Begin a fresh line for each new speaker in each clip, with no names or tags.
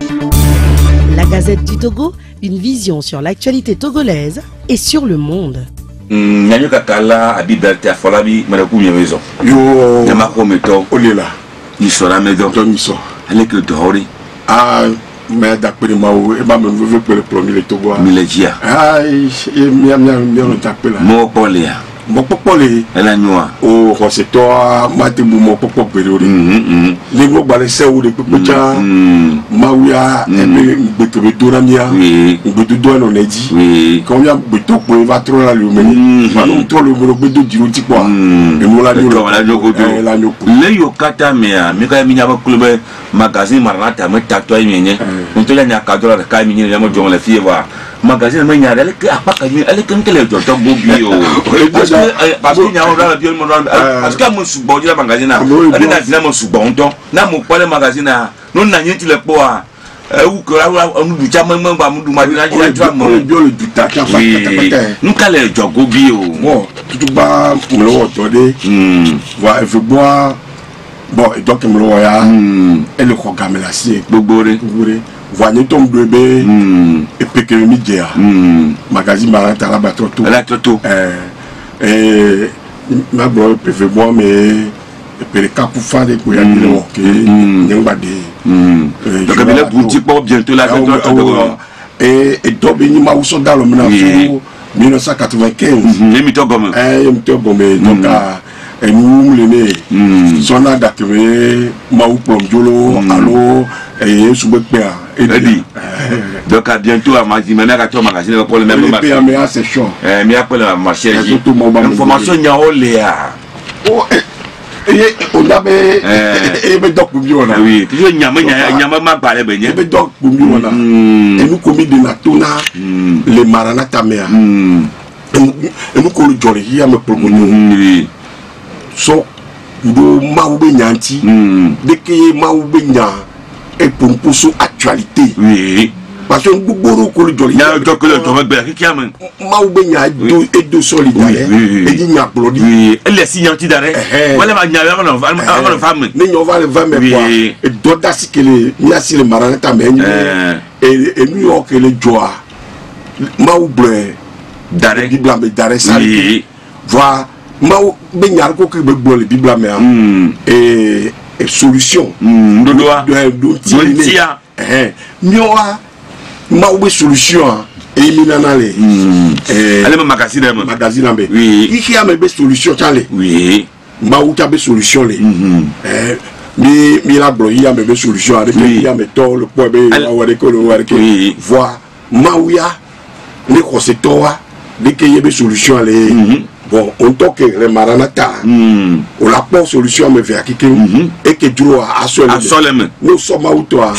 La Gazette du Togo, une vision sur l'actualité togolaise et sur le monde.
Nyanyo kakala abibelte afolabi manaku myemezo.
Yo
Nyamako meto.
Olela.
Ni sora medo.
Tomiso.
Avec le dori.
Ah, mais d'après moi, et bah me veut que le premier le Togo.
Milejia.
Ah, et mia on t'appelle là.
Mo polea.
Mon popolé.
Elle a noa.
Oh, c'est toi, mate mon popo période. Les mots balais ou les popocha. Mawia, et beto doramia. Beto doan on a dit. Combien beto pour va trop la lumeni. Malon trop le beto du roti quoi. Et moi la nyoko.
Le yokata mea, meka minyaba club magazine maranata me tatouage menye. On te la nyakadora de kamini ya mo jonga la fille voir. Magazine me nyara elle que apaka elle que le joto bobio. Parce que n'y a pas de bien parce que mon sous-bon la magazine elle n'a finalement sous-bon donc na mon pas le magazine non n'a rien tu le poids ou que on nous dit jamais ba mu du magazine tu vois mon
bio le duta qui a fait
nous calé jogo bio
bon tout bas me le attendez va il faut boire bon et donc me le ya et le programme là c'est
bobore
voyez ton bébé et puis que midi magazine barata la bateau tout et ma bro peut voir mais et les cap pour faire des coups ok n'importe
donc il est boutique pour bientôt la
et donc il m'a aussi dans le 1995
il m'était gomme
donc et nous les son a d'accueillir ma ou plomjolo allo et sous
donc à bientôt à magazine pour le même
c'est chaud
mais après la marché information il y a oléa
on avait et donc
oui toujours nyama ma parler ben
et donc et nous commis de la tona les maranata mea et nous qu'on jolly il y a me proposer so do maoube nyanti dès que maoube nya et pour pousser actualité
oui
parce que beaucoup ko le jolly
ya donc le to be ki am
maoube nya et de solidarité et dit nya applaudi
oui elle est signanti d'arrêt voilà ma nya on femme
mais on va le vendre quoi et d'autres si que les nya si le maranata mais et New York le joie maoube
d'arrêt
d'arrêt ça voilà Mao benyar ko ke be le Bible mais et solution do tia mioa Mao be solution et minanale
ale magazine
be
oui
il y a be solution tale
oui
Mao ta be solution le mi la bro il y a be solution avec il y a meto le point be wa ko le wa ke voir Mao ya ne ko se toa de que y be solution le bon, on toque les maranata, on la porte solution mais vers qui et que Dieu a solem. Nous sommes à toi.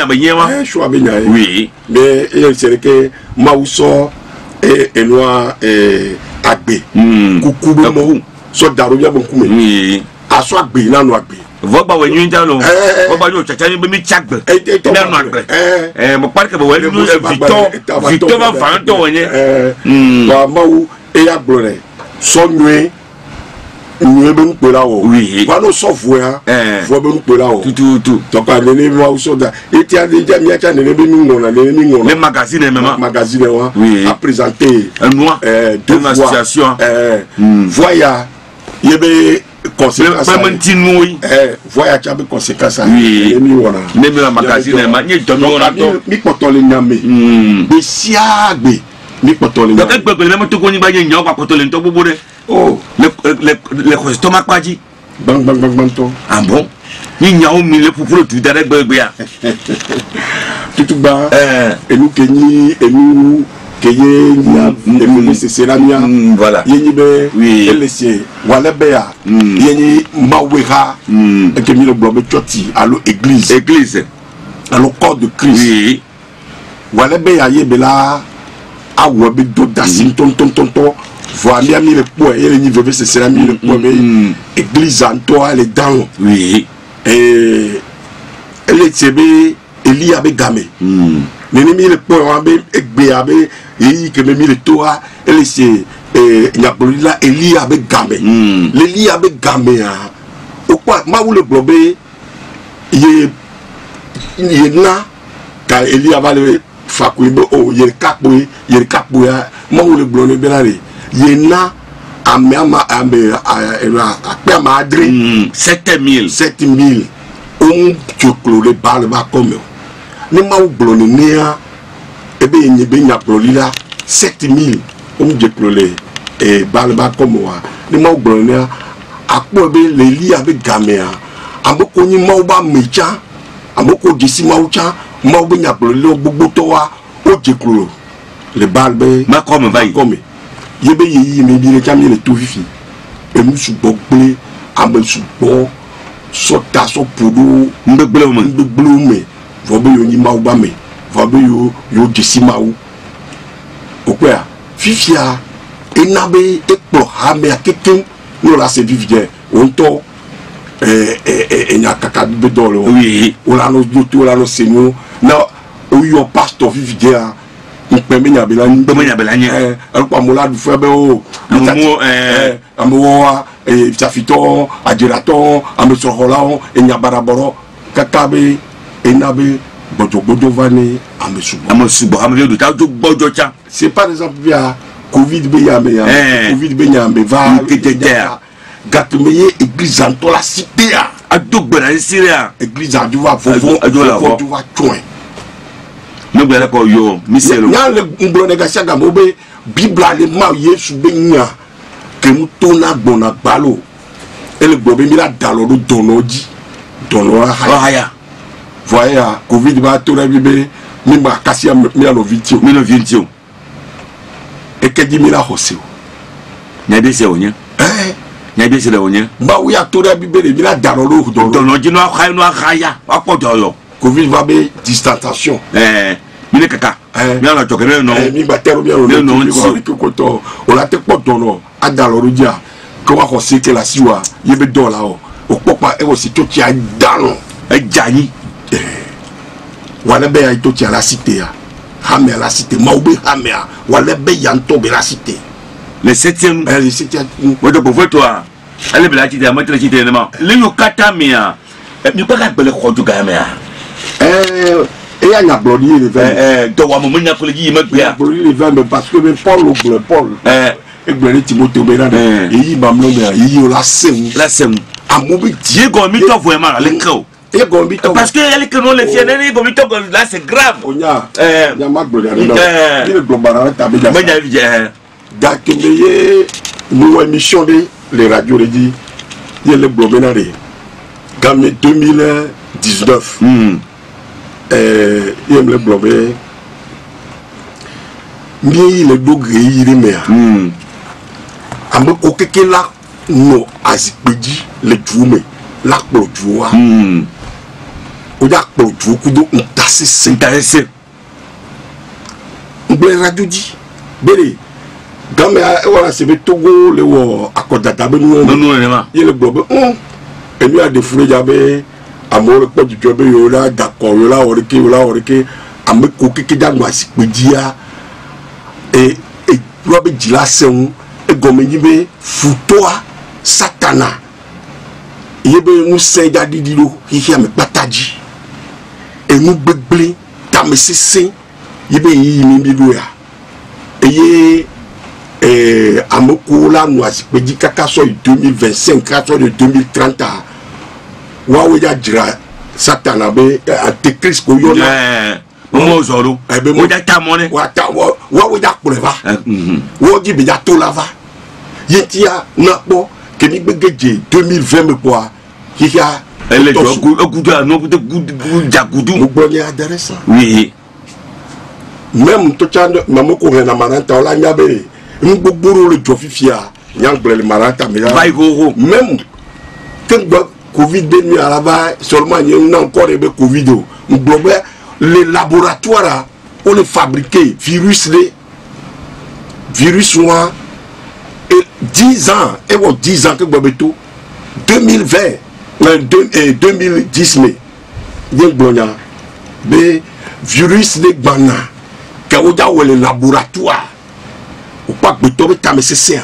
Oui. Mais c'est que Maousso et Noir et Agbe. Coucou, so Darouya Bonkoumé. Oui. À soi Agbe, là, nous Agbe.
Voba we nyinja lo voba yo chachani be mi chagbe na no agbe mo parke bo we Victor va vanto wonye
ba mawu e ya glore so nwe be npe la o wa no so fu ya fu be npe la o
tout
to ka ne wa so da e ti ade ja mi acha ne be mi ngona
le magazine même
magazine wa a présenter
moi
deux
association
voya yebe conséquence voya chabe conséquence
oui même la magazine ma ni to
mi potole nyame be siagbe mi potole
donc egbe même to ko ni ba nyan kwa potole to bobo de
oh
le stomac pas dit
bang to
ah bon ni nyawo mi le fufuro tu dare gbegbe ya
tout ba et nous kenyi et nous keye ni c'est céramia
voilà
yeni be elese wala be ya yeni mawera et que mi le blobe choti allo église allo corps de Christ oui wala be ya yebela awo be do dasin ton voilà mi le po et ni veut c'est céramia le po église en toi elle est dans
oui
et elle est be Eli abe game neni le po abe egbe abe yi ke me mi le toa ele se nyabolila Eli abe game le li abe game a o kwa ma wo le blobe ye na ka Elia va le fakoué o yer kapoué ya mo le blonné belare yena amama a madre
7000
choklo le bal va comme ni ma blonné nia ebe nyebe nya blolila 7000 choklo le e bal va comme wa ni ma blonné akpo be le li avec gamea amoko ni ma ba mecha amoko jisi ma ucha ma be nya blolilo gbogbo to wa o choklo le bal be
ma comme va
comme yebe yi mi bi le chami le tout fifi e musu gbogble amesu bo sota so podo mbegblome vobe yo ni mawo me vobe yo desi mawo okwa fifia enabe ekplo ha me akeken no la se vivie onto enya kaka be dole
oui
ola no joto ola no senu na oyo pastor vivie a mpeme nya belani alpa mola du febe o amowa safito adiraton amesohola enya baraboro kakabe enabe bojo vane amesubo
amedo ta jo bojo cha
c'est par exemple via covid be ya covid be nya me va gatmeye église en la cité
a dogbara syria
église a duva fofo duva choin
no gbara ko yo miselo
nya le ngbo negation ga mo be bible le ma yesu be nya kemu tona gbona gbalo ele gbobe mi la dalo do donoji dono haya voyez covid va to la bibe mi ma kasia mi no vitio e ke di mi la hoseo
nya be se onya nya be se le onya
ba wi a to la bibe le mi la dalo do
donoji no haya apodo yo
covid va be distanciation
mi kaka mi ala jokere no
mi ba tero mi no ko o la te podono adalo rudia ko wa ko se ke la siwa yebe dola o popa e wo si to ti adalo
e jani
wala be ay to ti la cité ya hamé la cité maube hamé wala be yanto be la cité
le 7e
le 7e
wodo bo toi ale be la cité ma la cité nema le yo kata mia mi pa ka bele khodu ga mia
et ya nya blodi le vin
do wa mo nya ko le yi ma gbe
blodi le vin parce que Paul egbere Timothée be na yi mamlo me yi la sem amobi
Diego mi to vo ma le ko parce que elle que non les fiennes go mi to là c'est grave
onya ya ma blodi no ni le global ta be ja
ma nya
dakemeye nous émission de les radios le dit il le blobenare gamme 2019 il le blobé mi le dogre yiri me ame okeke la no azikpeji le jume la kpojua o ja kpoju kudo ntase ngbe radio di bere gamme e wala se be Togo le wo akodata be no
ma
il le blobé et lui a défoulé jabe amore po du jobe yo la d'accord yo la orike ame kokeke da no azikpeji a et robe dila seun e gomenyi be futoa satana yebe nu seja didilo hihi ame pataji e nu gbegble tamesese yebe yi mi bido ya eye amoko la no asipeji kaka so 2025 kaka de 2030 wa we ja jira satana be antichrist ko yo na
mo zoro mo ja ta mo ne
wa we ja kuleva wo ji be ja to lava yetia na po ke ni gbegeje 2020 me po hiya
ele jo gudu no gudu jagudu
mo gbo ni adresse
oui
même to chando mamoko na maranta ola nyabe ngbogboro le jo fifia nyangbele le maranta me
vai go
même que covid be mi alaba seulement ni on encore be covid ngbobe les laboratoires on les fabriquer virus moi et 10 ans et 10 ans que bobeto 2020 2010 mais bien glonia be virus les bana que on a les laboratoires ou pas que to ta c'est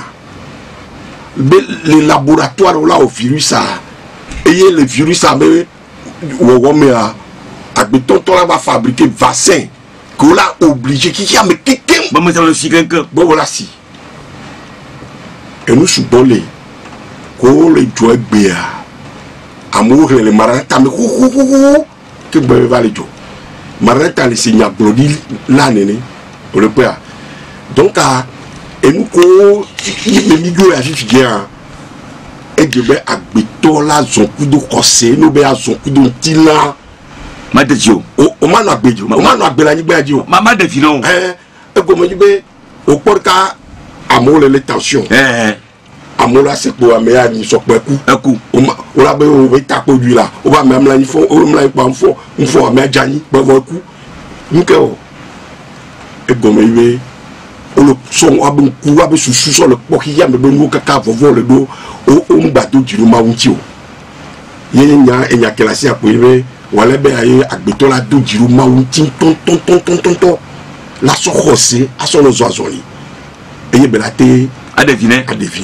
les laboratoires là au virus ça et le virus ça me Agbeton to la va fabriquer vaccin qu'on l'a obligé qui a mais quelqu'un
bon mais ça le si quelqu'un
bon voilà si et nous subons les qu'on les joie bien amour les marins ta mais que ben va les joie marins ta les signes blodi là néné pour le père donc et nous ko les milieux à vivre bien et je vais Agbeton là zon coup de conseil nous be a zon coup de tila
Madejio.
O ma no agbejo. O ma no agbela ni gbeji o.
Mama de filon.
E go mo ni be o porka amole le tension. Amola se po ameya ni so pe ku.
Eku.
O la be o be ta po du la. O ba me amla ni fo, o mla ni pa mfo, mfo ameya jani be vo ku. Nke o. E go mo ibe o lo so abun ku abe susu so le po ki ya me be nu kaka vovo le do o ngba do jiru ma wunti o. Ye nya enya kelasi apo ibe wala be aye Agbeton la do jiru ma wunti ton la so xose a so lo zoazoli eye be la te
a deviner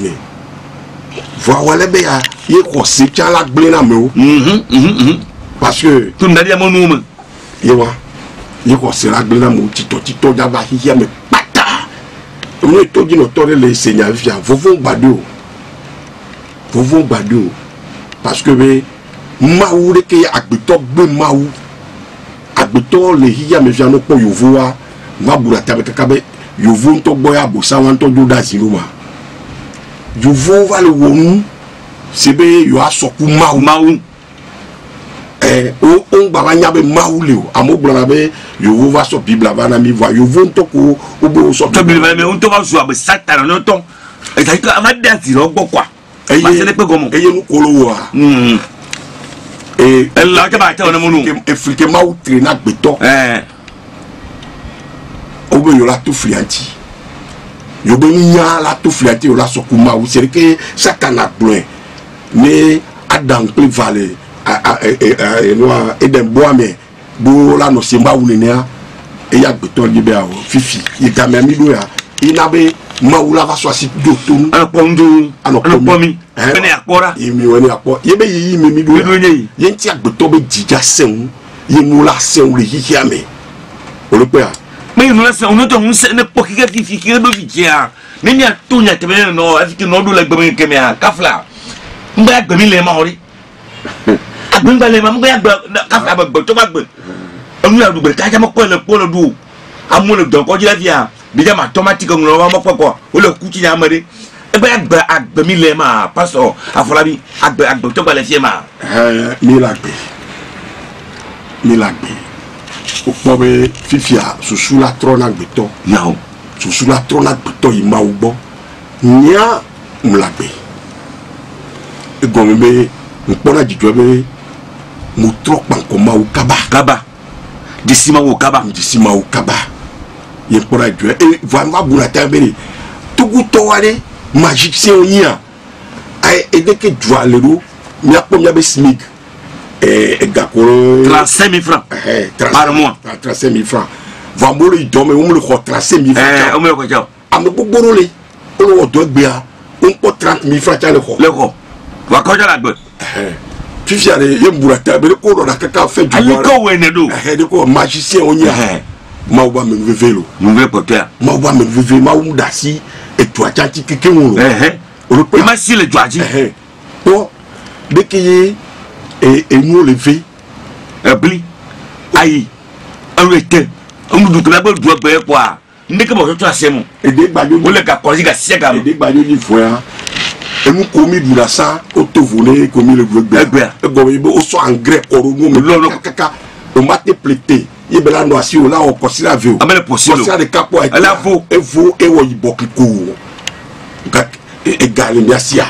voilà be ya ye xose tia la gble na me o parce que
tout ndadi ya monuma
ye wa ye xose la gble na me tito ja ba hia me pata o to di no to le seigneur via vovon gbado parce que be maou de ke Agbeton gbe maou Agbeton le hia me via no po yovoa ma bura tabe kakabe yovo nto boya bosa wan to do da ziluma yovo va le wonu sebe yo asoku maou on baba nya be maou le o amobla na be yovo va so bible va na mi voix yovo nto ko obo so
bible va me on to va so abe satan no ton et ça que amada zilo gbo kwa ma se le pe gomo
eye nu kolo wa et
elle la ke ba ta ona monu
Afrique maou traîner Agbeton obe yo la tout flianti yo be nya la tout flianti yo la sokuma ou c'est que Satan plein mais Adam peut valer et den bois mais bo la no semba ou nenia et ya Agbeton libe a fifi il ga même do ya inabe maula va so asi do tonu
ana pondu ana pomi bene akora
imi woni akpo ye be yi mi do ye nti Agbeton be jija sen ye no la sen le hihia me o le pe
mais nous laissons on entend ne pas qui fifi do fikia ne ni atonya tebe no afiki no do la gbe ke me kafla mba gbe mi le ma ori agbe le ma mba gbe kafla ba gbe to ba gbe onu la do gbe ka ja mo ko le do amu le don ko ji la via déjà ma automatique on va mo ko o le ku ti ya mare agbe mi le ma pastor afolabi agbe to ba le fie ma
mi lagbe o po be fifia susu la trône Agbeton
non
susu la trône Agbeton yi ma ugbo nya mlagbe e go me be mpona jijo be mo tro panko ma u kaba disima u kaba ye mpona jijo e va buna tabere tugu to wale magicien onia ai edeke joalero mi apo mi abe smig gakoro
35 000 francs par mois
35 000 francs va mo le do me o mo le ko 35 000 francs
o me ko ja
am gbogbo le o lo do gbe a o po 30 000 francs le ko
wa ko ja la gbe
fifi ale ye mbura tabe ko do na kaka fe ju
ali ko we ne do
de ko magicien onia ma o ba me vevelo
mo ve porter
ma o ba me veve ma o da si e to achanti keke won o lo
ma si le joaji
to de ke et nous lever
bli ayi arrêté on nous doit pas doit payer quoi ndeke bo to asemu
et des badio
o le ka kozi ga siega
et des badio ni voya et nous commis du la ça auto voler commis le gbe e go ibo o so engrais koromo me kaka o mate plété ye bela no asi o la o kosira veo
amele possible
kosira de capo e
la fo
e wo ibo kiko ga e gale mi asia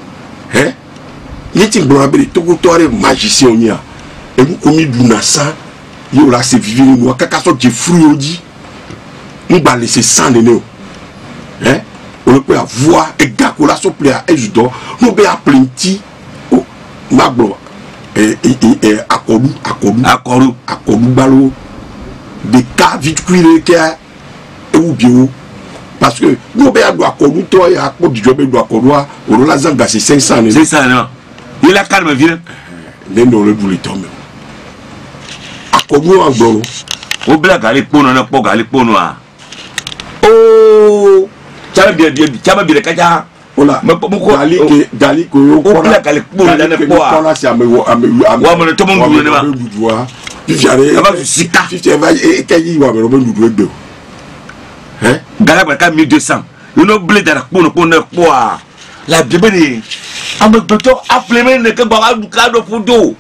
yeti blabere togo tore magicien onia e mu komi du na sa yo la se vivre no kaka so je fruit odi ngba laisser sans nene on peut avoir et gako la so plia e judo no be a plenty o magbo akodu balo de cas vite cuire ke e ou bio parce que no be a do akodu to ya ko di jobe do akodu o la zanga c'est 500
non il a calme vieux
les non le boulot tombe kodu en gros.
O bla gali pono na po gali pono a. Oh, chama bi kaja.
Ola. Gali ko yo
ko bla gali pono na po a.
Ko na si ame wa
mo to mo ndu ne ma.
Fifiare.
Aba sika.
Fifiare va e kayi wa me ro ndu egbe. Hein?
Gala ba ka 1200. You know blé da pono po a. La bébé ame docteur appelé me ne ke ba du cadre fudo.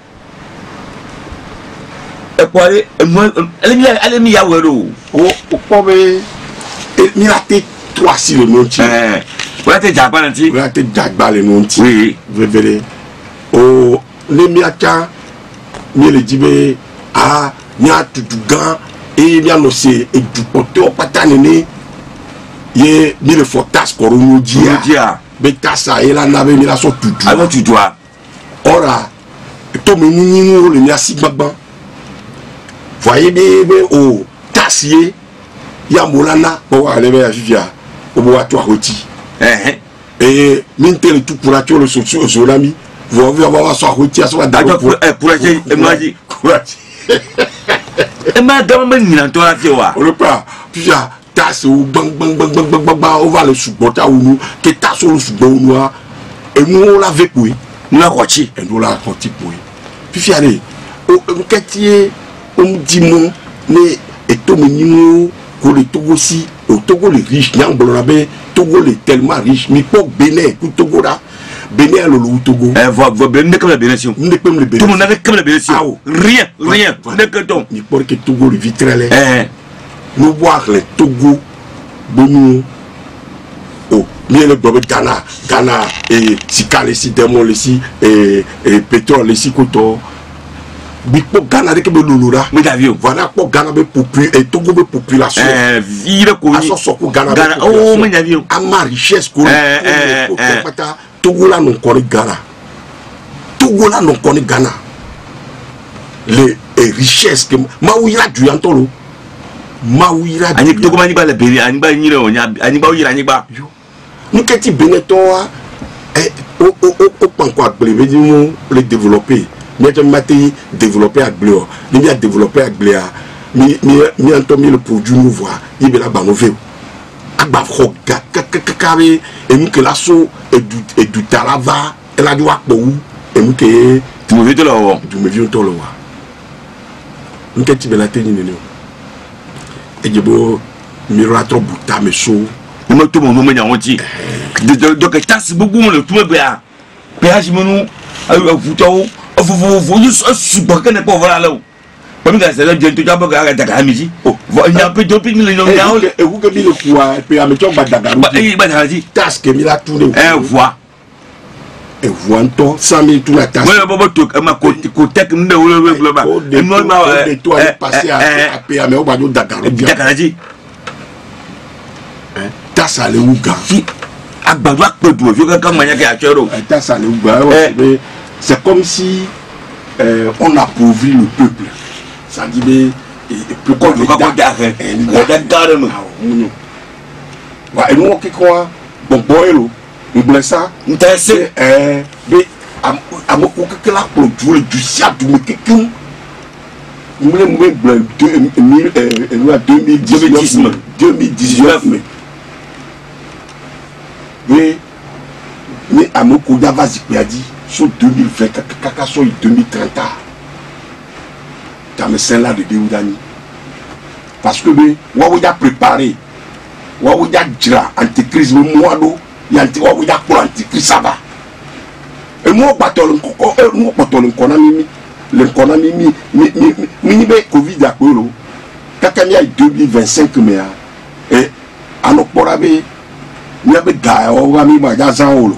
E ko ale mi ya wero.
O ko be mi la te 3 si le non ti.
Wala te jagba nanti.
Wala te jagba le non ti.
Oui.
Vevere. O le mi aka mi le dibe a nya tutu gan e mi ano se e du poto patane ne ye mi le fotas korono dia. Be tasa e la nave mi la so tutu.
Alo tutu a.
Ora to me ni le mi asi gbagban. Voyez bien o tasier ya molana o wa lebe ya fifia o bo wa to ahoti et mintel tout pour la le socio zonami vous va so ahoti aso wa da
pour courage e maji
courage
e ma gama ma ni to la wa
o le pa fifia tasse o bang o va le supporter ou que tasse o supporter ou et nous la veut oui
nous la rochi
et nous la rochi oui fifia le o ketier Dimo ne eto menimo ko le Togo si o Togo le riche nyang bolonabe Togo le tellement riche mi po Bénin ku Togo là Bénin le Togo
vo Bénin comme la Bénin
ne comme le Bénin
tout le monde avec comme la Bénin rien ne que donc
ni pour que Togo le vitrele nous voir le Togo bonu o mi le dobe Ghana et sikale si demo le si et pétrole le si koto Bipo Ghana de que lulura
mais d'avion
voilà pour Ghana be et Togo be population
vire ko
aso soko Ghana
oh mais d'avion
ama richesse ko Togo la non connaît Ghana Togo la non connaît Ghana les richesses que mawira du antolo mawira
ani Togo mani ba le beri ani ba nyire onya ani ba yira ani ba
nous keti beneto o panko akple veut dire le développer mais je m'ai développé à Bleu, il y a développé à Bleu, mais le produit nouveau, il y a la banové. Abafro, kakakakari, et nous que la so et du talava, et la doua pou, et nous que
tu me viens de là,
tu me viens de là. Nous que tu veux la tenir, et je veux miroir bouta me chaud.
Nous me tout mon nom, on dit. Donc, tas beaucoup le tout me bien. Péage mon vous super que n'est pas voilà là. Comme ça, c'est là que tu as pas arrêté à midi. Oh, il y a un peu de ping le nom.
Et vous que le quoi, et puis à mettre Badagaru.
Il va dire
task que mila tourné.
Voix.
Et voix toi 100 000 tout la task.
Ouais, bon tout ma côté que nous le bas. Et moi
et toi passer à payer mais au bas de Dakar.
Dakar dit.
Tas aller où gars.
Agbadou akpedu vieux comme manière qui a tué.
Tas aller où gars. C'est comme si on appauvrit le peuple. Ça dit, mais pourquoi
on va regarder carrément.
Et nous, quoi, bon, bon, nous blessons ça.
Intéressé.
Mais à mon côté, que la produit du siat, du quelqu'un. Nous voulons 2019. Mais à mon côté, il a dit. Sur 2020, kaka sur 2030, tu as mis ça là de Déoudani. Parce que, on a préparé, on a dit antichrist, moi, il y a pour antichrist, ça va. Et moi, le Covid à Kolo, kaka mi a 2025, mais, et, à nos porabé, il y a des gars, on va mis à Zan.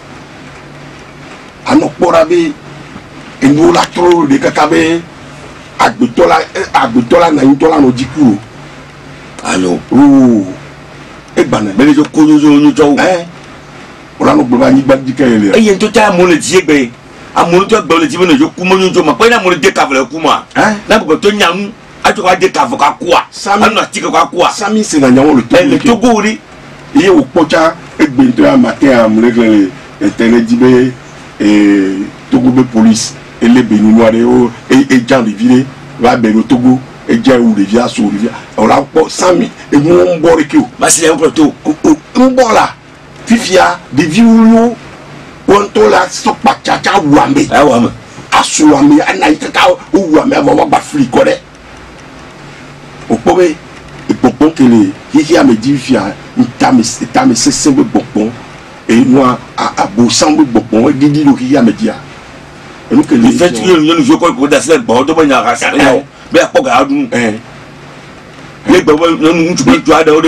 Anoporabe et nous la trop de kakabe agbutola na intola no dikuro
allo
e bana
mais je connais nous tout
on a no gba ni gba dikele
e yen to ta mo le die gbe amonu to gba le die no jo ku mo njo ma pe na mo le de kavle ku ma na ko to nyam a to ka de kavle ka ku a anu ati ka ku a
sami se na nyawo
le to go ri
iye o pocha e gbe to amatin am le internet dibe et Togo police et les béninois et Jean de Ville va ben au Togo et déjà où les via sur rivière on l'a pas 100 000 et mon borikio
bah c'est un plateau
un bord là fifia des violons on to la so pa chacha wambe
ah wambe
asuwambe anaitaka wambe avant ba fli kode o pobe e popon que les qui a me dit fia tame c'est be popon et moi à bosambe popon et dit lo qui a me dit nous que les
fait nous je crois que dans bon de bonne race mais à pas garder les bébés nous tu peux toi de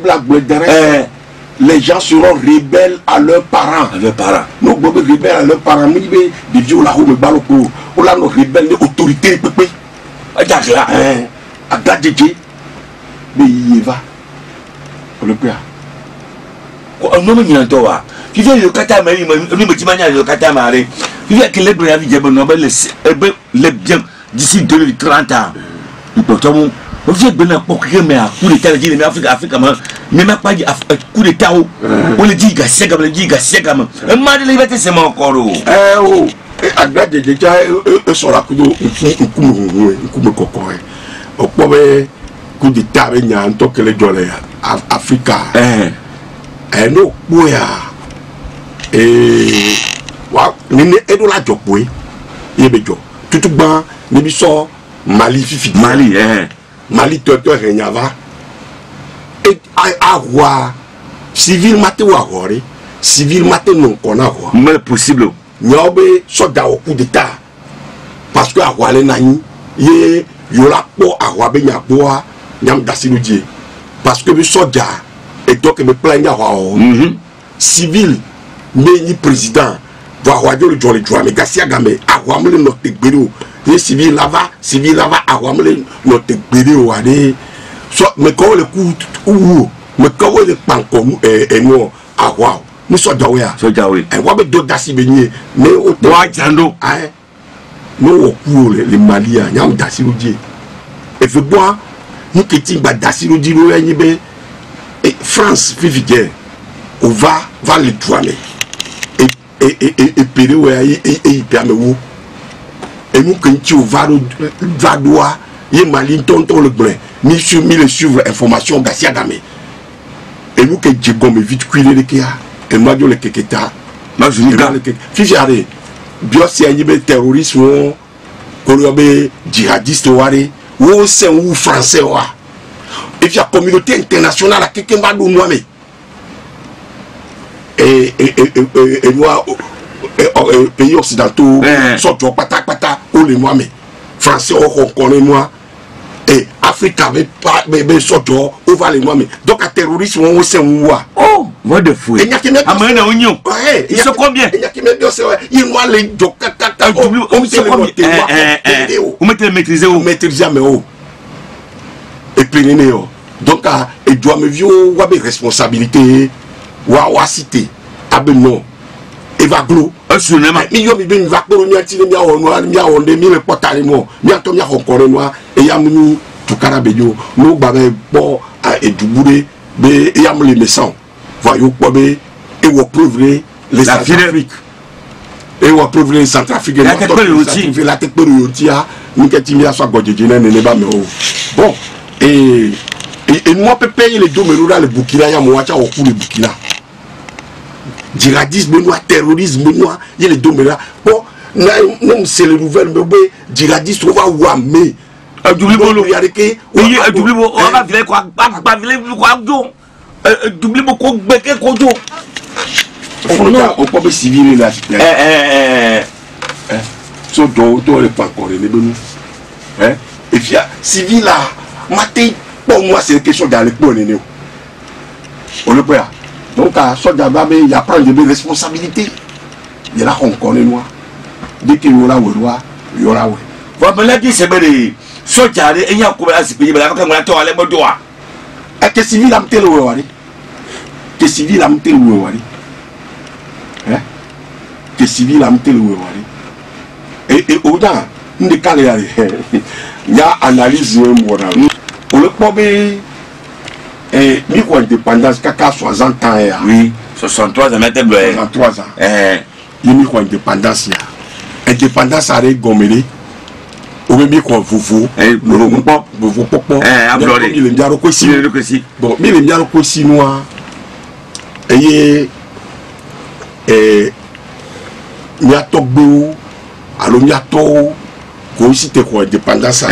les gens seront rebelles à leurs parents. Nous sommes rebelles à leurs parents. Nous sommes des vieux là où nous sommes rebelles de l'autorité. À Gadjedje, mais il va. Le père.
Non, mais il y a un toit. Tu viens le catamari, nous me dis le catamari. Tu viens que les bras les biens d'ici 2030 ans. Nous portons. Vous êtes bien pour que mais à coup d'état mais Afrique mais même pas coup d'état on le dit c'est comme le dit c'est comme un mal de liberté c'est mon corps
oh à grade déjà sur la coup de coco au premier coup d'état il y a un toque les dollars Africa non boya et wa ni e do la jopo e be jo tutu gban ni bi so Mali fifi
Mali
Mali toto renyava et agua civil maté ou agoré civil maté non qu'on a quoi
mais possible
nyobe soda au coup d'état parce que agua le nani ye yola po agua be nyaboa nyam dasiludie parce que be soda et donc me plaindre agua civil mais ni président va agua le jolly joie mais gasia gamé agua me no te gbero les civils là-bas agua me no te gbero ade so me ko le coup ou me ko le panko et no agua nous soda wea et wa be do dasi benye mais au
wa jando
no ku le malia nyam dasiludie et fait boire nous qui ba dasiludie lo yin be France vivige on va le douaner et pérou et permet où et nous quand tu vas doigt et Mali tonton le blanc ni sur le suivre information Gassia Gamé et nous que j'ai gomme vite cuire le kia et moi le keketa
moi je dis
le fifiare bio c'est un terrorisme kolobé djihadiste wari ou c'est ou français wa et puis la communauté internationale a quelqu'un va nous nommer et moi pays occidentaux sont pata ou les moi mais français on connaît moi et Afrique avait pas bébé sorto ou va les moi mais donc à terrorisme on sait où
oh what the fuck amène à oignon ils sont combien
il y a qui met bien c'est il moi les donc
on met les maîtriser
ou maîtriser mais oh et puis donc il doit me vieux ou avoir responsabilité wa cité abeno evaglo
assurément
mi yo mi be mi va ko mi ati mi awon wa mi awon de mi le portale mo mi ato mi akokore no e ya mu to karabejo no gba be bo edubure be e ya mu le mesan va yo po be e wo prouver les Afrique e wo prouver les Centrafrique
la technologie
la technologie mi ke ti mi aso godjeje na ne ba me o bon et moi peut payer les domero le Burkina ya mo wacha o ku le Burkina djihadisme noir terrorisme noir il y a les domero bon non c'est les nouvelles mais djihadiste on va wamé
double bolo
il y a que
oui double bolo on va vile quoi pas vile quoi do double bolo ko gbeke ko do
on peut civil là so do le pas encore les bonu et puis civil là maté pour moi c'est question dans le point néo on le peut donc à soldat il y a prendre des responsabilités il y a là on connaît moi dès qu'il y aura il y aura ouais
va me la dire c'est bien soldat et il y a quoi à se payer là quand on a les mots droit
que civil am tel wari que civil am tel wari que civil am tel wari et au-delà ne calé il y a analyse moi on le peut et mi ko indépendance kaka 60 ans
oui 63 ans maintenant
63 ans mi ko indépendance ya indépendance are gomele o be mi ko fufu fufu popo
ablore
mi le ndiaro ko si bon mi le ndiaro ko si noa eye mi atogbe alo mi ato ko si te ko indépendance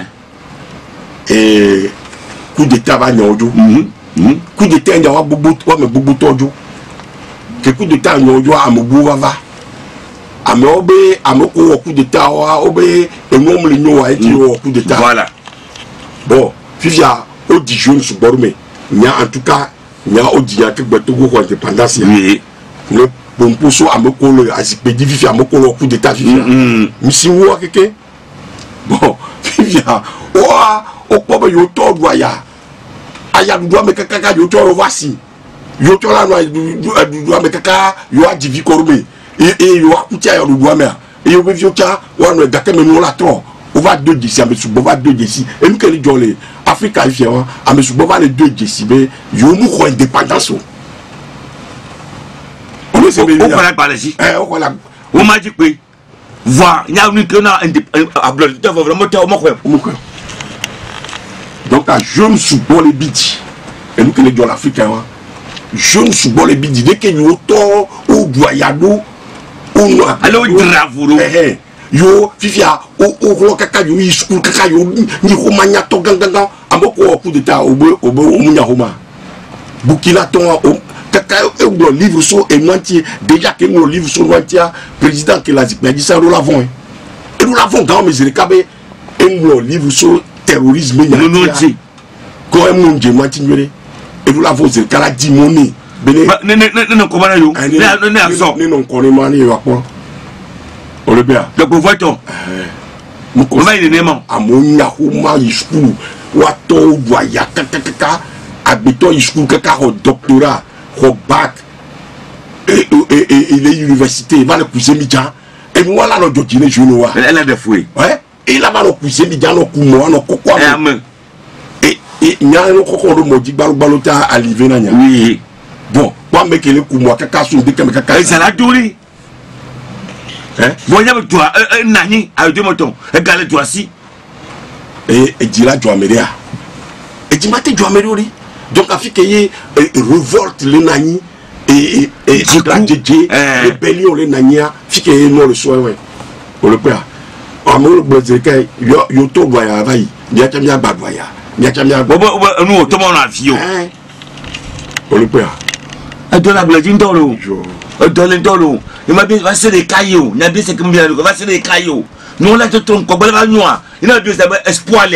coup d'état va nyojo coup d'état nyawa bubu wa me bubu tojo ke coup d'état nyojo amubu va ame obe amoko wo coup d'état wa obe enom le nyowa eti wo coup d'état
voilà
bon fifia o di jeune su borme nya en tout cas nya o di ya ke gbeto ko indépendance
oui
le pomposo amoko le azipedi fifia amoko wo coup d'état fifia misi wo keke bon fifia o pobe yo to doya aya du ame kaka yo to voici yo to la no du ame kaka yo adivi korbe et yo akutia yo du ame et yo be viocha wa no gake me no la tro on va 2 d'ici ame su bova 2 d'ici et nous que les jolé Africa ifia ame su bova les 2 d'ici be yo mu ko indépendance on est c'est bien
on va parler ici
on va la
on m'a dit que voir il y a une que na indépendance vraiment te o mo ko
donc à jeune sous bon les bidis et nous que les gens africains jeune sous bon les bidis dès que nous to ou doyado ou no
allo dravuro
yo fifia o kaka yo school kaka yo ni ko manya to ganganga amoko coup d'état obo munya homa bukila ton kaka e do livre so et entier déjà que nous livre so entier président que la dit ça nous l'avons et nous l'avons dans mes kabe et nous livre so terrorisme
non non dit
quand même je m'antinere et vous la vos kala di money bene
non comment yo
non connaît mani yo akon on le bien
le pouvoir-ton on va il nément
amonya huma isku wato doya kaka abito isku kaka ho doctorat ho bac et les universités va le pousser midja et nous voilà le doctrine jeune
elle a des fouets
ouais et là va le pousser midja no kumo no kokwa et nya no kokoro mo di balota alivé na nya
oui
bon moi mec ele kumo kaka so de kaka
ça la douli voyez avec toi nani avec deux moutons égalé toi si
et dira toi meria et dit maté toi meriori donc a fait qu'il révolte les nani et la djé rébellion les nania fait qu'il non le soin ouais on le père amour bozeke yo to voya vai dia chamia bagwaya dia chamia
nous tout mon avion
on le père
de la bladine dans l'eau dans l'eau il m'a bien passé des cailloux il y a bien c'est comme bien va passer des cailloux nous là tout ton ko ba noir il a bien espoir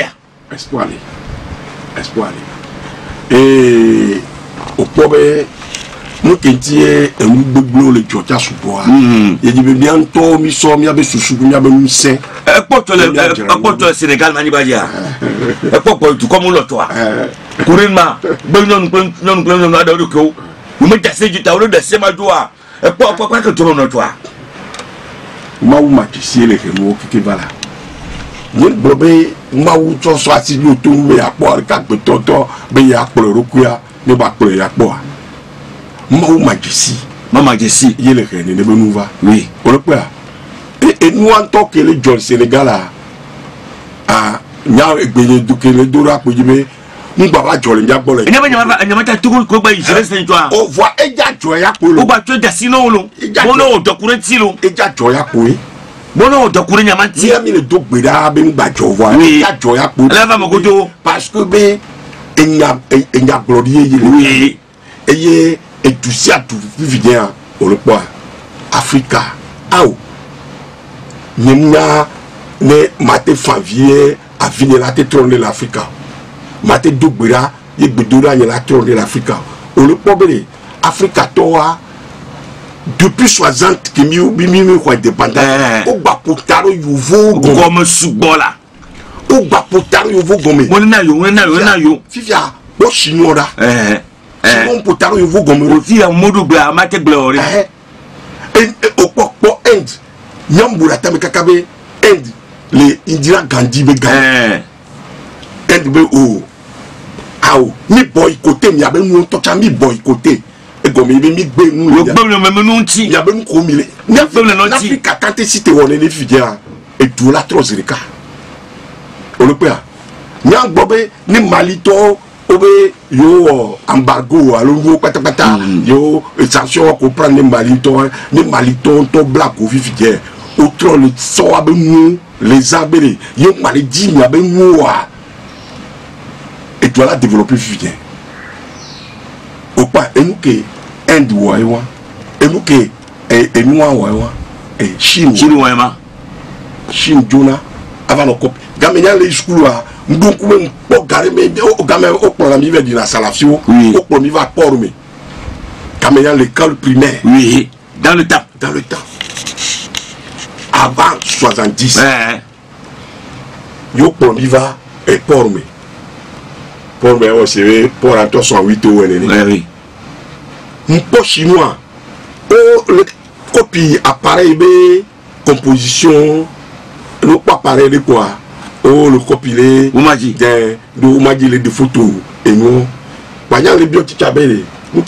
et au pobe nous qui est un boulot le tchocha soupoa il dit bien to mi so mi abe susu mi abe mi sen
porte le Sénégal mani badia porte tout comme l'autre toi couramment non ada ko nous me tasser du tawlo de sema doa pourquoi que tout le monde toi
maou matisi le remo qui va là nous bobé maou to so ati lo to me apo ka pe toto be ya polo rokuya ne ba polo ya po maou matisi
mama jesi
il le rene ne nous va
oui
on le peut et nous en tant que les gens Sénégal là ah nya egbe du que le dora ko jibe ngba jole nja bole
ene ba nyama ta tugu ko ba yire sen toi
on voit eja joya ko lo
o ba to da sino lo bono dokure ti lo
eja joya ko
bono dokure nyama ti
mi le dogbeda be ngba jo voit eja joya ko
la va mogodo
parce que be enya glorieux yele
oui
eye et tout ça tout vivien on le point Africa ao nyemna ne mate fanvier a venir la trône de l'Africa mate dogbera ye gbedora ye la trône de l'Africa on le problème Africa toa depuis 60 que mi ko indépendant o gba potaro yuvo
comme subola
o gba potaro yuvo gome
wona yo
fifia o chinois da sinon potaro yuvo gome
o fi amodu gba mate glory
o popo end nyambura tame kakabe end le Indira Gandhi be gan end be o awo mi boycotté mi abe nu to cha mi boycotté e go mi be mi gbe nu
o gbe mi me nu nti
mi abe nu ko mi le ni abe le nti Africa tante cité won le fidia e du la trozerika Européen. Nyang bobe ni malito obe yo embargo alo pata yo sanction ko prendre ni malito to black ko vivie outro le so abe mu les abele yo maladie mi abe mu wa et tu as développé vivien opa enuke end wa ewa enuke enua wa ewa Chine
wa ma
Chine jona avant le cop gamenya le school wa donc même pour garer mais au gamin au problème il va dire la salafio au problème il va port mais gamenya l'école primaire
oui dans le temps
avant 70 yo problème il va et port mais on c'est pour à 68 ou
oui
un pot chinois oh le copie appareil b composition le pas appareil de quoi oh le copilé de photos et nous voyons les biotiques à belle nous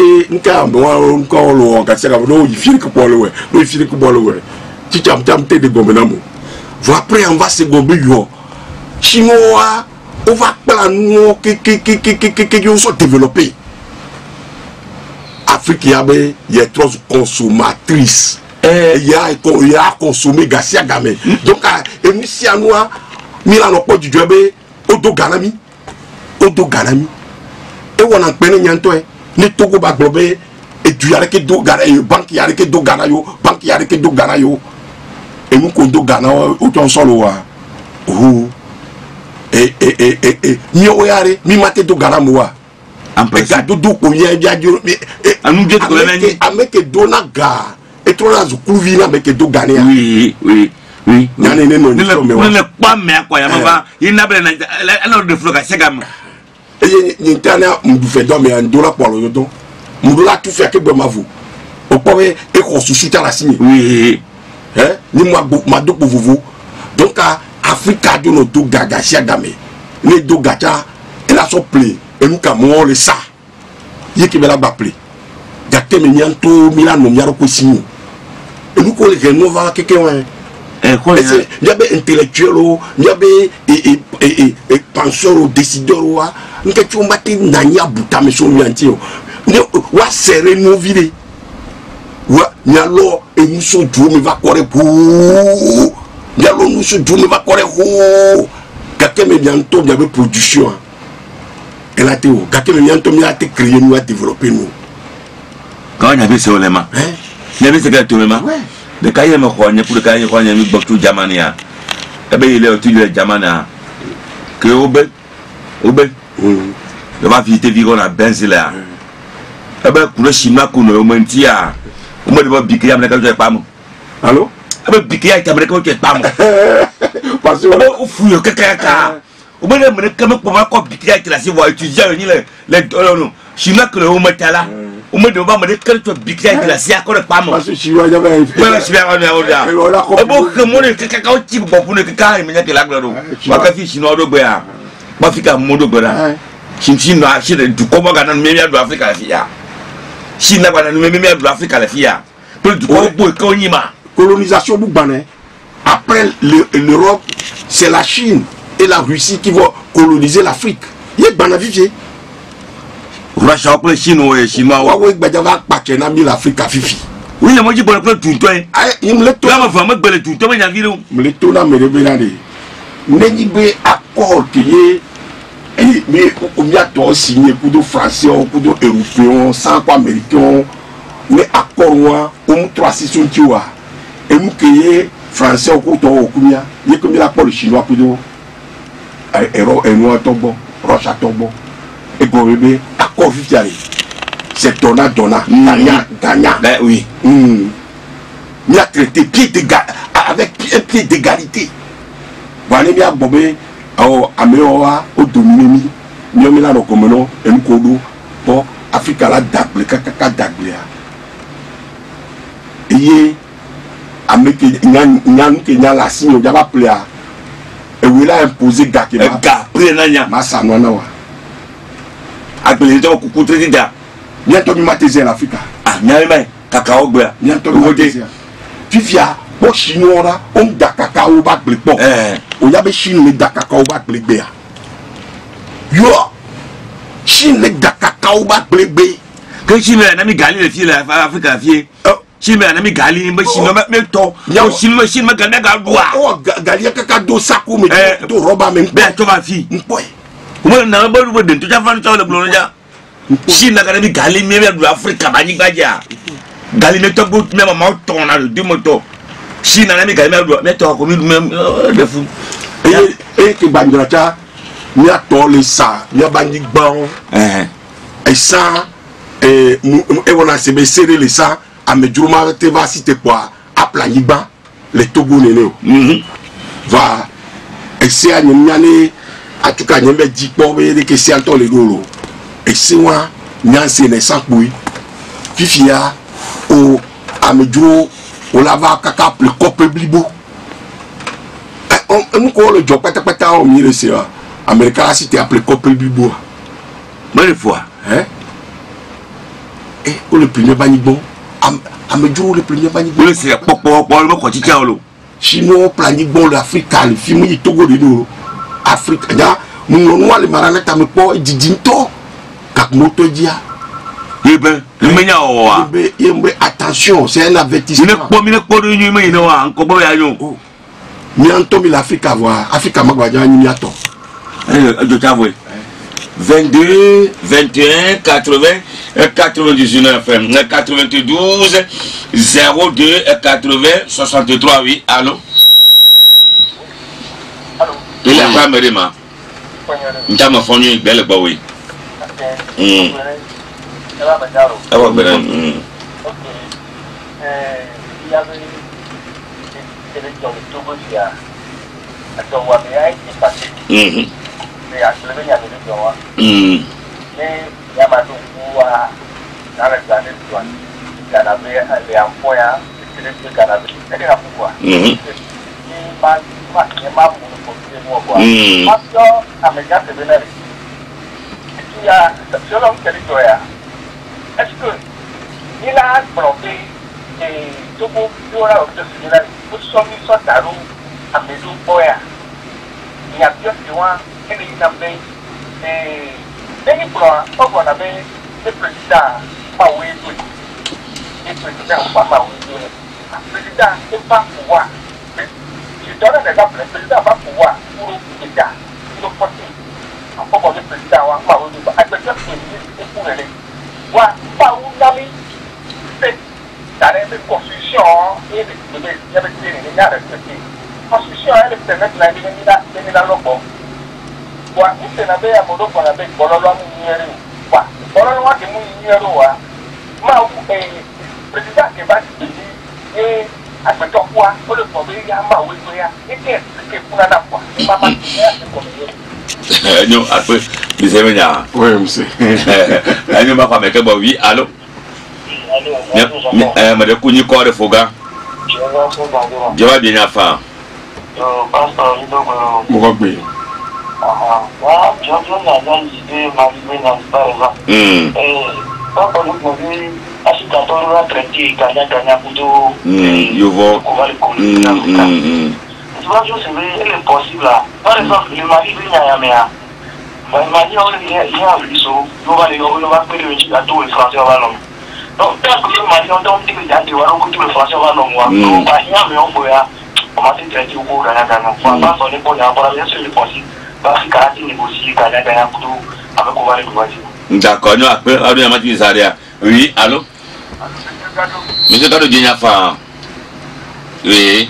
après on va se gomber chinois on va planer que sont développés Afrique il y a trop consommatrices il y a consommé Gassia Gamé donc et nous si à nous Milan au du job odo ganami et on a peine nyanto ne togo ba globé et tu yare que do gana yo banque yare que do gana yo banque yare que do gana yo et nous ko do gana o ton solo wa et mi o yare mi mate do gana mo wa et gado do ko yen bia juro
anu je ko le ni
ameke dona ga et trop la zukuvi na meke do gana
oui oui
nane ne no
ne pas mais quoi ya mama il n'a pas alors de floga segam
et ni tana mdu fait do mais ndola pour le don mdola tout fait que be mavu o powe e ko susita la signe
oui
hein ni moi ma do pour vous donc Africa do no do gaga sia game ne do gacha et la so play et nous ka mo le ça yiki bela ba play gate me nyanto milano nyaro ko signe et nous ko le renova quelqu'un il y avait intellectuel, il y avait penseur, décideur, nous avons battu Nania Bouta, mais son lantio. Nous avons serré nos villes. Nous avons nous sommes tous, mais va courir pour. Nous avons nous sommes tous, mais va courir pour. Quelqu'un me bientôt, il y avait production. Et là, quelqu'un me bientôt, il a été créé, nous a développé nous.
Quand il y avait ce élément, il y avait ce élément. Le cahier me croyait pour le cahier croyait mi beaucoup de Jamania. Il est au-dessus de Jamana. Que Obe, le va visiter Vigon à Benzela. Eh ben, pour le Chinois qu'on a au Mentia, on me demande Bikia, mais quand je n'ai pas mon.
Allô?
Eh ben, Bikia, tu as quand tu n'es pas mon.
Parce que
on fouille quelqu'un. On me demande comment pour moi, quand Bikia, tu l'as si vous étudiez les Chinois que le Ometala. On me demande quand tu as Bikia, tu l'as si à quoi le pas mon.
parce que Chinois, il y avait un
je suis à et bon, que mon quelqu'un qui pour ne quelqu'un, il m'a dit la gloire. Ma fille chinois de Béa. Ma fille a mon de Béa. Chine a acheté du comment gagner meilleur de l'Afrique à la fille. Chine a gagné meilleur de l'Afrique à la fille. Pour du
colonisation Boubane. Après l'Europe, c'est la Chine et la Russie qui vont coloniser l'Afrique. Il y a Banavivier.
Russia pour les Chinois et Chinois.
Oui, Badjava Pakena mis l'Afrique à Fifi.
Oui, moi je peux le tout toi.
Il me le tourne.
Là, ma femme me le tout toi, mais il y a vidéo.
Me le tourne à me révéler. N'est-ce pas accord qui est mais on y a tout signé pour de Français, pour de Européens, sans quoi Américains, mais accord moi, on 3-6 tu vois. Et nous qui est Français au coton au Kounia, il y a comme la pour le Chinois pour de Héros et Noir Tobo, Roche à Tobo. Et pour bébé, accord vite c'est donna, gagnant.
Oui.
Il a traité avec un pied d'égalité. Voilà, il y a bobé, Améoa, au dominé, il y a mis là le commun, et nous coulons pour Afrique à la dagle, caca dagle. Et il y a la signe, il y a pas plaire. Et il a imposé Gaki. Massa Nonawa.
Appelez donc coucou très bien.
Bientôt, il m'a taisé l'Afrique.
Ah, Nyalme, Cacao Bia.
Bientôt, il m'a taisé. Fifia, Pour chinois, on da cacao bas blipo. On y avait Chine les da cacao bas blébé. Yo, Chine les da cacao bas blébé.
Que Chine un ami Gali les filles là, Afrique à fier. Chine un ami Gali, mais Chine mais toi, Chine me gagne galdoua.
Oh, Gali caca do saco mais do roba même.
Ben toi ma fille. Moi n'a pas le de tout à fait le blond là. Chine n'a gagné Gali mais de Afrique à Bani Badia. Gali mais toi même maman ton a le deux motos. Chine n'a jamais gagné mais toi comme même de fou.
Et que Bandrata, il y a tout les ça, il y a Bani Ban. Et ça, et on a serré les ça, à Medjouma te va si te quoi, à Planiba, les Togo néné. Va, et c'est à Nyane, à tout cas, il y a dit pour ver que c'est à toi les loulous. Et c'est moi, Nyan c'est les 5 bouilles. Fifia, au Amedjou, au lava caca, le copé blibo. On colle le job, peut-être au milieu de ça. Américain, si tu appelé copé blibo.
Bonne fois.
Hein? Et le premier banibon, Amedjou, le premier banibon.
Oui, c'est pour le quotidien.
Chinois, planibon, l'Afrique, le film, il Togo de nous. Afrique, nous, les maranats, à me pas, et Didinto, как moto dia.
Eh ben, le meilleur.
Attention, c'est un avertissement.
Il n'est pas de nous, mais il n'est pas encore là.
Mais en tombe l'Afrique à voir. Afrique à Magwadia, il y a tout.
Je t'avoue. 22, 21, 80, 99, 92, 02, 80, 63, oui. Allô?
Allô?
Il a pas me démarrer. Il t'a m'enfonné une belle baoui. Ah ouais, ben.
Ok. Il y avait des élections de Togo qui a été passé. Mais à ce moment, il y avait des gens. Mais il y a maintenant dans les années de Canada, les emplois, les élections Canada. C'est pourquoi. Il m'a selon territoire, est-ce que il a bloqué et tout le monde aura obtenu la position de son tarot à Médou Boya? Il y a bien sûr qu'il y a des plans, on avait le président Maoué, le président Maoué, le président n'est pas pouvoir. Je donne un exemple, le président va pouvoir pour l'État, pour le porter. En fait, le président va pouvoir avec le ministre pour les voir pas où d'aller fait dans les constitutions et les respectés. Constitution elle permet de la venir dans le bon. Voilà, nous c'est n'avait à Modo qu'on avait Bololo Mounyere. Voilà, Bololo qui Mounyere, ma ou président qui va se dire et à ce temps-là, pour le problème, il y a ma ou il y a et qu'est-ce que pour la fois, et ma mère c'est comme
non, après, les amis,
oui, monsieur.
Nous m'a pas mis que oui, allô? Madame Kouni Kore Foga. Je vais bien faire.
Mugabé.
Par exemple, le Mali vient à Yamea. Le Mali, il y a un ruisseau, on va appeler le gâteau et français à l'homme. Donc, quand le Mali, on donne des gâteaux, on va le français à l'homme. On va y aller, on va se traiter au cours d'un an. On va s'en aller pour bien sûr, le possible. Parce qu'il y a des négociés, avec on va les voisins.
D'accord, nous après, on va mettre ça derrière. Oui, allô? Monsieur Gado Dinafa. Oui.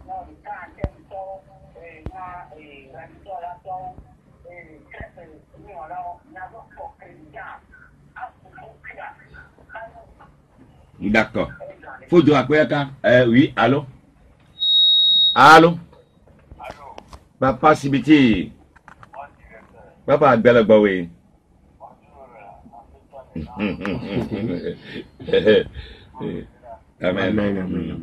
D'accord. Faut dire à quoi oui, allô? Allô? Papa Sibiti. Papa Belagba, oui. Amen. Amen.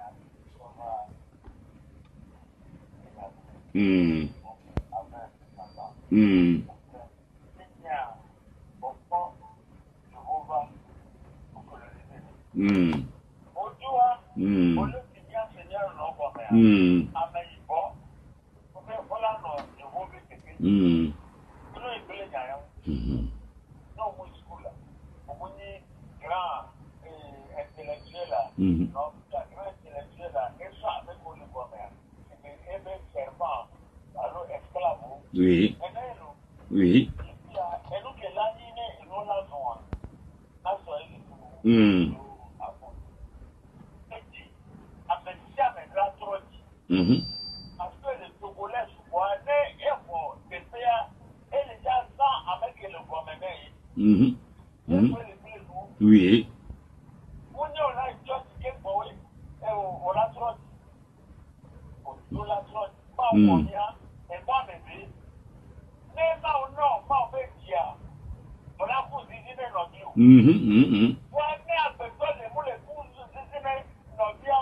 Oui. Oui.
Parce que les Togolais se voient et pour des pays et les gens sans avec le gouvernement.
Oui.
On a juste qui pour eux et on la trotte. On la trotte. Pas au moyen et pas bébé. Mais pas au nom, pas au média. On a pour désigner notre vie. Pour amener à personne les mots les pour désigner notre vie.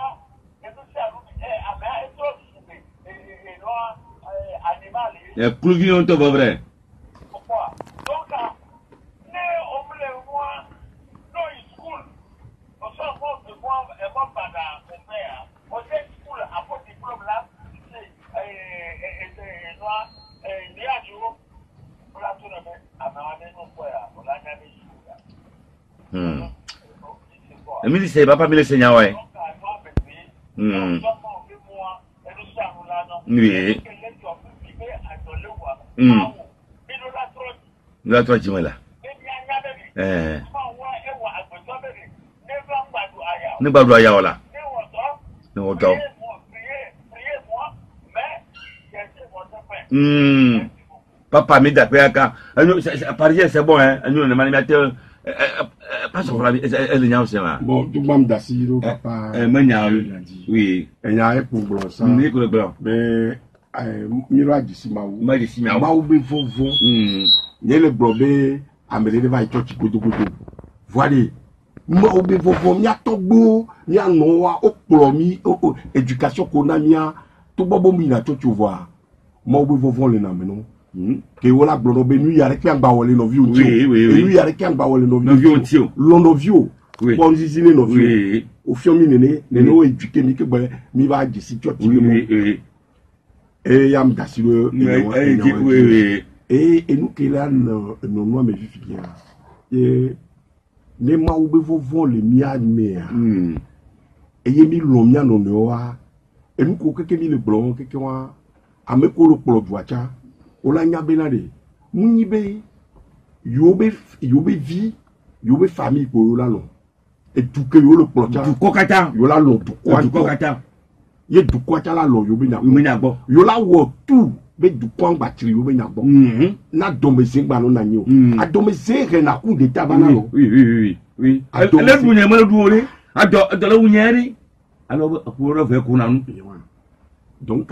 Plus on te va vrai.
Pourquoi? Donc, on voulait voir nos schools. On s'en fout de voir et moi pas dans on fait school à votre diplôme là. Il y a du jour pour la tournée à m'amener nos frères pour la
navire. Mais c'est pas le Seigneur, ouais. Oui. La toi tu là. Ne pas doit y avoir là. Non autant. Papa me d'après quand Paris c'est bon hein. Nous on est animateur pas sur la elle est aussi là.
Bon tout bam d'asilo papa.
Oui.
Il y a pour blanc ça.
Ni pour le blanc.
Mais miro d'ici maou.
Moi d'ici maou.
Maou be vovo. Né le blobé amelé va être godo godo. Voilà. Maou be vovo mi atogbo, mi anoa okplomi éducation qu'on a mia tout bobo mi na tu vois. Maou be vovo le na menon. Que voilà blono be nu ya rek an ba wole no viu. Oui. Nu ya rek an ba wole no viu. Lono viu. Bon zizine no viu. Au fiomi nene neno éduquer mi que mi va d'ici tu
oui.
Et yam dasilo
oui.
Et nous qui là non moi me vif bien. Et les ma ou be vovon le mia mea. Et yemi lo mia no noa. Et nous ko keke mi le blanc keke wa ameko le polo voiture. Ola nya benade. Munibe yobe vie, yobe famille pour yola non. Et tout que yo le polo
du kokata
yola non du
kokata.
Ye du kokata la lo yobe na bo. Yola wo tout be du kwang batiri yobe na bo. Na domese gba no na nyi o. A domese re na coup d'état bana lo.
Oui. Le bunye mo du ole. Ado le wunyeri. Alors pour refaire qu'on a nous.
Donc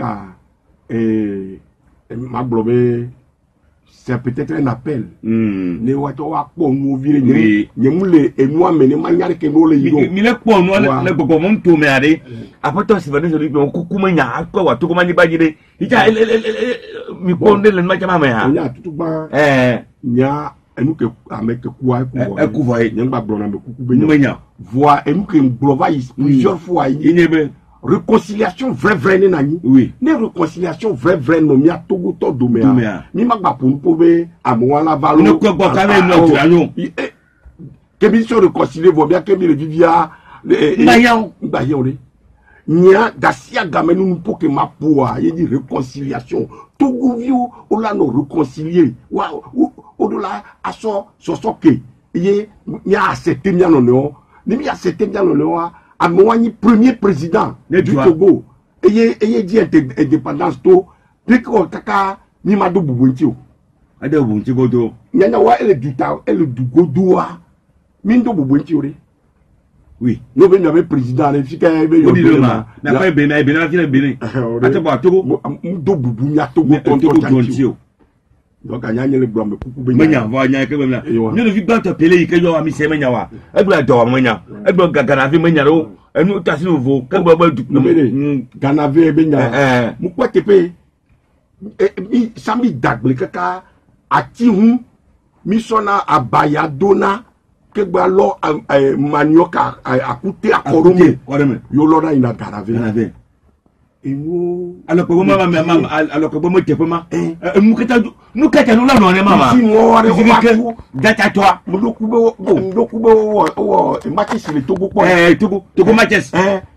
ma blobé c'est peut-être un appel. Ne wato wa po nu vire ni nyemule enu amene manyare ke no le yo.
Mi le po nu le gogo mon to me ade. Apoto si venu so bi ku kuma nya akwa wa to kuma ni bajide. Ija mi po ndele ma jama me ha.
Nya tutu ba nya enu ke ameke kuwa ku voye nyamba blona me kuku be nya. Voix enu ke blova plusieurs fois
inyebe.
Réconciliation vraie nani. Oui. Ne réconciliation vraie no mi atogo to do mea. Mi magba pour pove amoa la valo.
Ne ko bo ka me no trano.
Que mi so réconcilier vo bien que mi le vivia bayan le. Nia dasia gamenu pour que ma poa y dit réconciliation. Togo vio o la no réconcilier. Wa o do la aso sosoke. Ye mi a accepté mi no no. Ni mi accepté mi no no. Amoani premier président du Togo. eye dit indépendance to puis ko kaka ni ma do bubunti o
ade bubunti godo
nyanya wa ele du godoa min do bubunti o re
oui
no be nyame président le fika be yo
na kwa Benin fi Benin ate ba Togo
do bubunya Togo tonti o donc anyanya le gbo me kuku be
nya va nya ke be na ni le fi gba to pele ke yo ami se menya wa e gba do wa menya e gba gagana fi menya ro enu ta si ovo ke gba ba du
gana ve be nya mu kwa tepe mi sami dagble kaka ati hu mi sona abaya dona que lo manioca akute akorome yo lora ina garave et nous
alors que moi te pema nous keta nous la non mama
si moi
data toi
mukube match sur le Togo
Togo match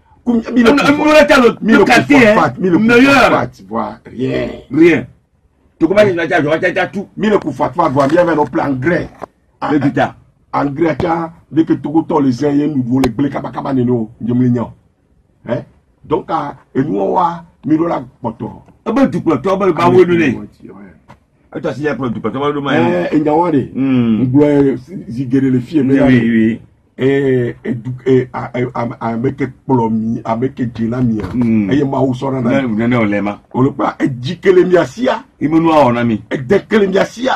rien Togo match na tout
mille kufatwa doit bien au plan gré
le guitar
engrais ka dès que Togo to les gens nous voulons les blé kaba neno njemlenyo donc et nous wa mirola poto
aba du poto aba ba wonu ne ato si ya pro du poto ba do ma
njawade ngwe zigere le fie mais
oui
avec plomi avec dynamia et ma usora na
ne olema
olopa ejikele miasia
imunu a onami
edekele miasia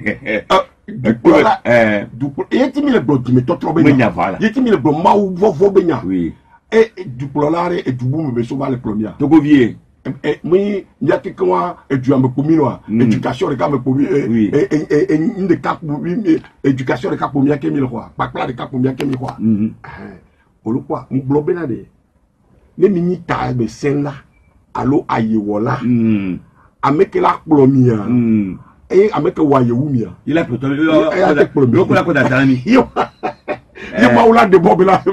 yeti mi le gbo mi to tro be nya yeti mi le gbo ma wo be nya
oui
et du plolare et du boum be so va le premier
Togo vie
mi ya ke kwa edu am ko mi no éducation de ka me ko mi et inde ka éducation de ka ko mi ke mi le quoi pakla de ka ko mi ke mi quoi olukwa nglobe na de ne mi ni ta be senla alo ayewola amekela plomia avec Wayewumia.
Il a plutôt le coup d'Atani.
Il pas là de Bob là.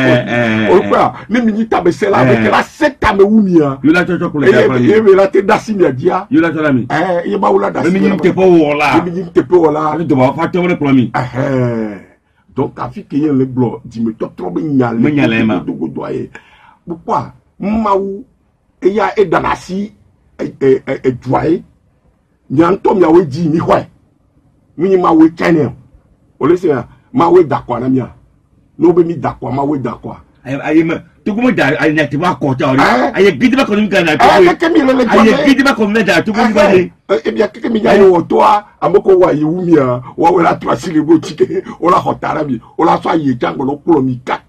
Ne minute à baisser là avec la 7 à Meumia.
Il a toujours pour les
gars. Il a été d'Assimia dia.
Il a toujours l'ami.
Il pas là d'Assimia.
Le minute pas là.
Le minute pas là.
Il doit pas faire le promis.
Donc afin qu'il y ait le blanc, dit me trop bien pourquoi Maou et ya et danasi et doye nyantom ya we ji ni hwe mi ma we channel o le se ma we dakwa na mia no be mi dakwa ma we dakwa
ayi me to ko mo da ayi na ti ba ko ta ori ayi gidi ba ko mi kan na to ayi gidi ba ko mi da to ko mi ba ni
e bia keke mi ya yo to a amoko wa yi wumia wa we la trasi le bo chike o la hotara mi o la so ayi jango lo klo mi ka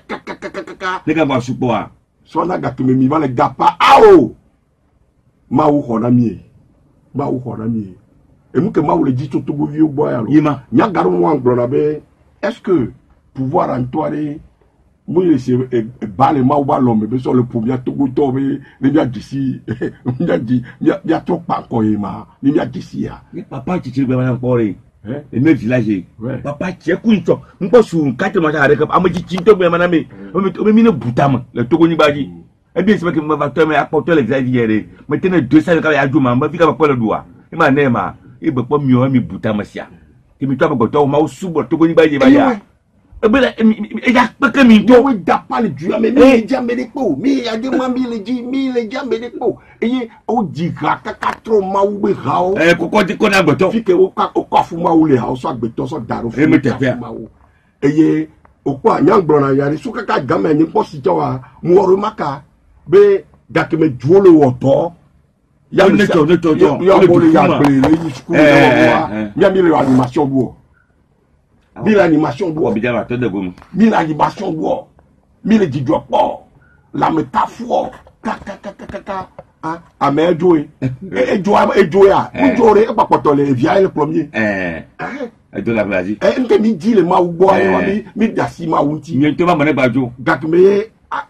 le ga ba supo a
so na ga kimi mi ba le gapa ao ma wo hona mi ba wo hona mi et nous que ma wo le dit to go vieux boy alors
yima
nya garu mo anglona be est-ce que pouvoir en toi moi c'est balé ma ou ba l'homme be so le premier to go to be ni bia disi bia di bia trop pa ko yima ni bia disi ya
ni papa ti be ma ko re et mes villages papa ti e ku nto npo su 4 mois arek amaji ti to be ma na me o mi ne butama le to go ni baji et bien c'est que me va te me apporter les avières me tenir 200 ka ya juma ma fika pa le doa e ma nema e be po mi o mi butama sia ki mi to ba to ma o subo to go ni baji ba ya e be e ya pe ke mi to
we da pa le du mais mi jambe de po mi ya de ma mi le jambe de po e o di ga ka trop ma u be ga o
ko di ko na gbeto
fike o ka fu ma u le ha o so agbeto so daro fu
me te fe
eye o kwa nyangbrona yari so ka ga me ni po si jawa mu oro maka be dakeme duole woto
ya ne to
ya bole ya bele ni school ya mi le animation duo mi l'animation duo
bi jara to de gomu
mi l'animation duo mi le dijo po la métaphore ka a me joe joe ya o jore e papoto le via le premier
de la Brazil
nke mi di le ma ugbo ayo mi dasi ma wunti
mi to ba mo ne gbajo
dakeme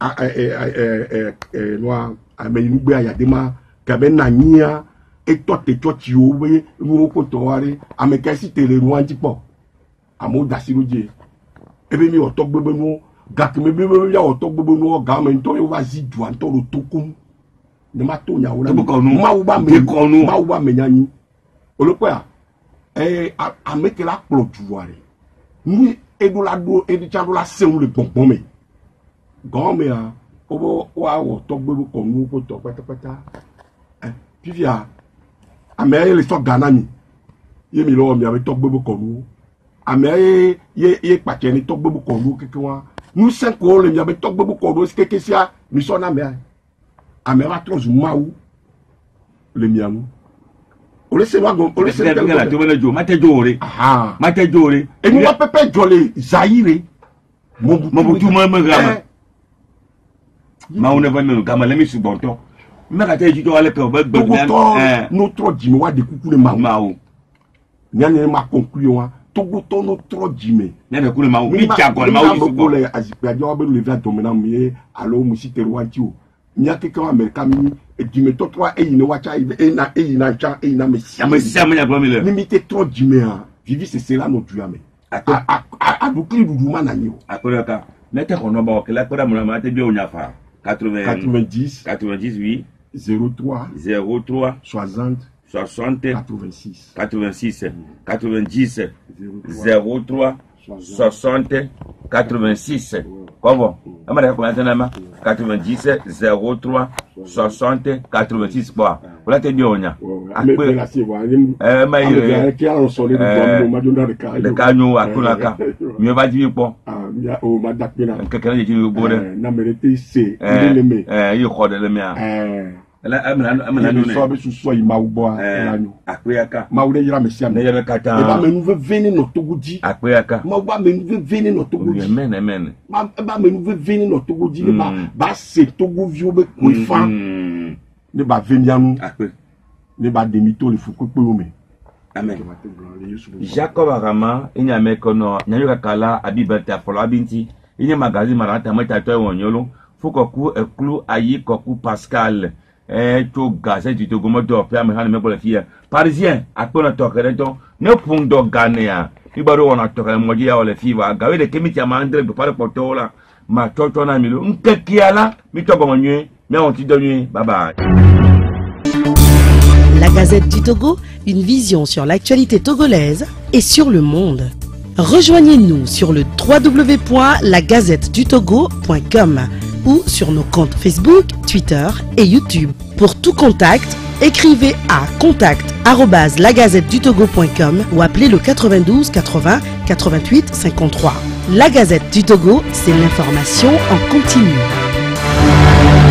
noa amenugbe ayadema kabe nania eto te chochi owe nu ko to ware amekasi tele nu antipo amo dasiroje ebe mi oto gbegbe nu gakme bebe ya oto gbegbe nu ga me nto yo vazi du anto ro tokum ne ma to nya wona ma wo ba me nyanyi olopo ya amekela klo du ware ni edula do edi chando la seun le pompon me gomea Obo wa wo to gbe ko nu ko to patapata. Puis via amé le so Ghana mi. Ye mi lo mi ave to gbe ko nu. Amé ye pache ni to gbe ko nu keke wa. Nous 5 ans le mi ave to gbe ko nu keke sia mi so na me. Amé va trop maou le mi anu. Ole se wa go ole se
la to bele jo mate jore.
Ah.
Mate jore.
Et nous va pepe jole Zaire.
Mobutu mo gama. Ma on va me gama le mi su bonto. Me ka te ji to ale ko ba gbe
notre jimi wa de kuku le maou. Nyane ma conclure wa Togo to notre jimi.
Nyane ku le maou. Mi cha ko le maou su
ko le azipia jo ba le vient domena mi alo musi teruanti o. Nya ke ka America mi jimi to 3 e ni wa cha e na cha e na mesi.
Amesi nya ko mi le.
Limité trop jimi a. Vivi c'est cela notre jamais. A boucler doudouman na yo.
Akora ka. Mete ko no ba o kala ko na ma te bi o nya fa.
90
oui
03 60 86
90 03 60 86 comment amara ko antena ma 90 03 60 86 quoi wala te dionya
akpe
ma ile
ki ala so le do ma jonda
de kanyo akuna ka mi ba ji po
o ma dakpina
kekere ji go de
na merete se ile me
yi ko de le mi a la amana no ne
so be so yi ma ugbo a
akpe aka
ma ure yira mesiam
ne yere kata
e ba me nou veni no togudi
akpe aka
ma ba me nou veni no togudi
amen
ma ba me nou veni no togudi ne ba se togo vi obe ko ifan ne ba veni anu
akpe
ne ba demito le fuko pe o me
amen Jacob Arama inya me kono nyayo kala abibata folo abinti inya magazine marata meta to wonyolo fuko ku eklu ayi koku Pascal to gazette du Togo moto pe am han me ko la fia parisien akpona to kereto ne pung do Ghanaian ibaro wona to kere moji ya ole fiwa gawe de kemiti ama andre be pare potola ma toto na milo nkekiala mi to go nwe mi on ti do nwe bye bye.
La Gazette du Togo, une vision sur l'actualité togolaise et sur le monde. Rejoignez-nous sur le www.lagazettedutogo.com ou sur nos comptes Facebook, Twitter et YouTube. Pour tout contact, écrivez à contact@lagazettedutogo.com ou appelez le 92 80 88 53. La Gazette du Togo, c'est l'information en continu.